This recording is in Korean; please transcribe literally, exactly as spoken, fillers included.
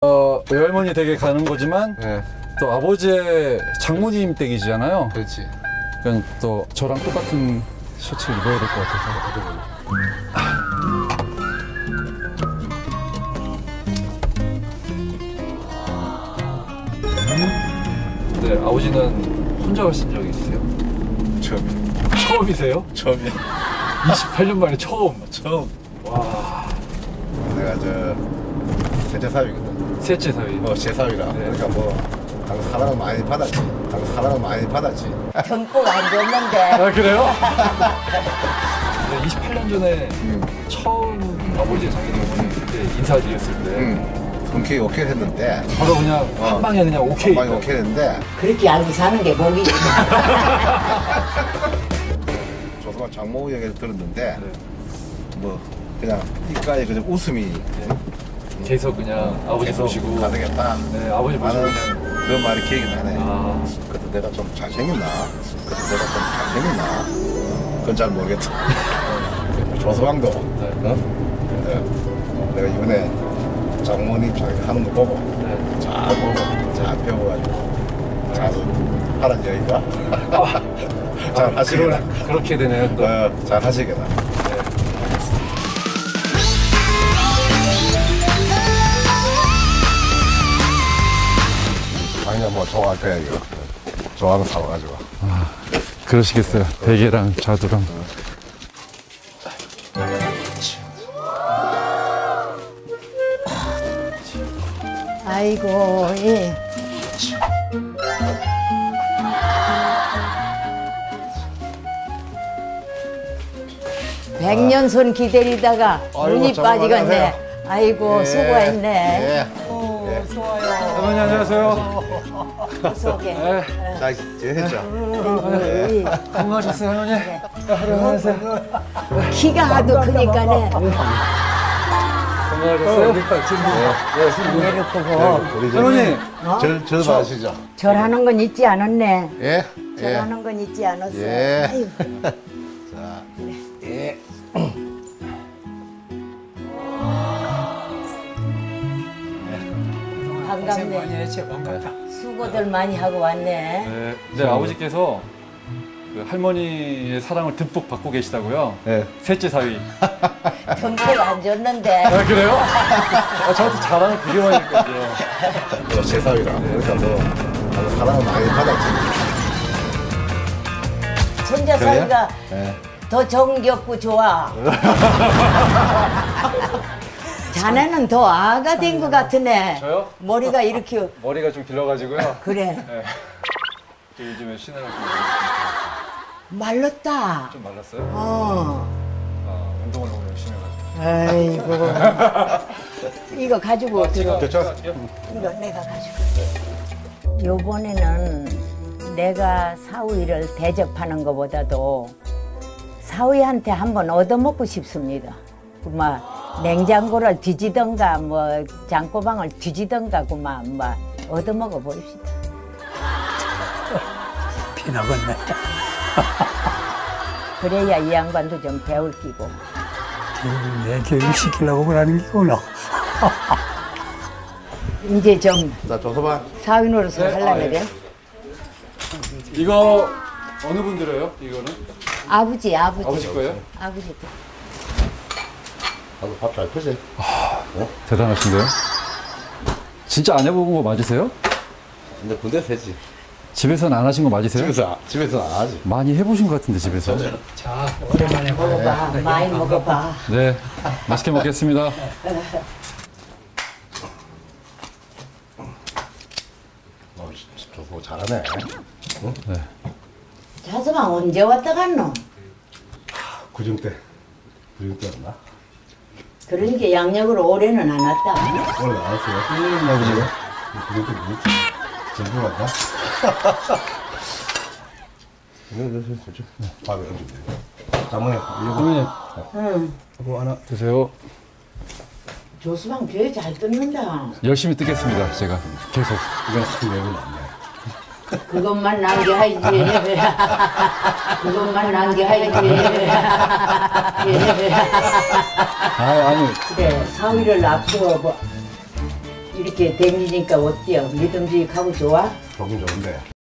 어, 외할머니 댁에 가는 거지만 네. 또 아버지의 장모님 댁이잖아요. 그렇지. 그냥 또 저랑 똑같은 셔츠를 입어야 될 것 같아서. 네, 아버지는 혼자 가신 적 있으세요? 처음이야. 처음이세요? 처음이야. 이십팔 년 만에 처음. 처음. 와. 내가 저 셋째 사위거든. 셋째 사위. 어, 제 사위라. 네. 그러니까 뭐 당 사랑을 많이 받았지. 당 사랑을 많이 받았지. 듬뿍 안 줬는데. 아, 그래요? 네, 이십팔 년 전에 응. 처음 아버지의 장인어머니 그때 인사드렸을 때 응. 흔쾌히 오케이 했는데. 바로 그냥 어. 한 방에 그냥 오케이. 한 방에 오케이 했는데. 그렇게 알고 사는 게 복이지. 조선한 장모 얘기를 들었는데 네. 뭐 그냥 입가에 그냥 웃음이 네. 계속 그냥 아버지 계속 보시고 가되겠다. 네, 아버지 보시고 나는 그냥 그 말이 기억이 나네. 아, 그때 내가 좀 잘생겼나? 그때 내가 좀 잘생겼나? 그건 잘 모르겠다. 조서방도 네. 어? 네. 내가 이번에 장모님 자기 하는 거 보고 네. 잘 보고 잘 배워가지고 잘 하란 얘기가 잘 아, 하시겠다. 그러- 그렇게 되네요 또. 어, 잘 하시겠다. 아니야 뭐 좋아할 거야 이거. 좋아하는 거 사와가지고. 그러시겠어요. 베개랑 자두랑. 아이고, 예. 백년손 기다리다가 아이고, 눈이 정말 빠지겠네. 안녕하세요. 아이고, 예. 수고했네. 예. 오, 예. 좋아요. 할머니 안녕하세요. 소개. 네. 자 이제 했죠. 네. 건강하셨어요 할머니? 하루 안녕하세요. 키가 하도 크니까네. 건강하셨어요? 내를 보고 우리 할머니. 절 절도 아시죠? 절하는 건 잊지 않았네. 예. 예. 절하는 건 잊지 않았어. 예. 아이고. 자. 예. 반갑네. 수고들 많이 하고 왔네. 네, 이제 아버지께서 그 할머니의 사랑을 듬뿍 받고 계시다고요. 예. 셋째 사위. 듬뿍 안 줬는데. 아 그래요? 아, 저한테 자랑을 되게 많이 했거든요. 뭐 제사위라. 그러니까 뭐 나는 사랑을 많이 받았지. 손자 사이가 예. 더 정겹고 좋아. 자네는 더 아가 된 것 같으네. 저요? 머리가 이렇게. 머리가 좀 길러가지고요. 그래. 네. 저 요즘에 신으라고 말랐다. 좀 말랐어요. 어. 아, 운동을 너무 열심히 해가지고. 아이고. 이거 가지고 들어. 그렇죠? 이거 내가 가지고. 요번에는 내가 사위를 대접하는 것보다도 사위한테 한번 얻어먹고 싶습니다. 그막 냉장고를 뒤지던가 뭐 장고방을 뒤지던가 그만 막 얻어먹어 버립시다. 피나겠네. 그래야 이 양반도 좀 배울 끼고. 내 교육 시키려고 그러는 게구나. 이제 좀 자 조서방. 사위 노릇을 네, 하려고 아, 예. 그래. 이거 어느 분 들어요? 이거는? 아버지, 아버지. 아버지 거예요? 아버지. 나도 밥 잘 크지? 대단하신데요? 진짜 안 해본 거 맞으세요? 근데 군대 세지. 집에서는 안 하신 거 맞으세요? 집에서 집에서 안 하지. 많이 해보신 것 같은데 집에서. 자, 오랜만에 먹어봐. 많이 먹어봐. 네, 맛있게 먹겠습니다. 어, 조서 잘하네. 응? 자서방 언제 왔다 갔노? 구중 때. 구중 때였나? 그러니까 양력으로 올해는 안 왔다. 오늘 나왔어요. 음, 나 그래. 구중 때 뭐지? 전부 왔나? 이거 이거 이거 밥에 얹어. 장모님 이거. 할머니, 응. 이거 하나 드세요. 조수방 교회 잘 듣는다. 열심히 뜨겠습니다, 제가. 계속. 이건 큰 내용은 없네. 그것만 남겨야지. 그것만 남겨야지. 아, 아니. 그래, 사위를 앞서 뭐, 이렇게 댕기니까 어때요? 믿음직하고 좋아? 조금 좋은데.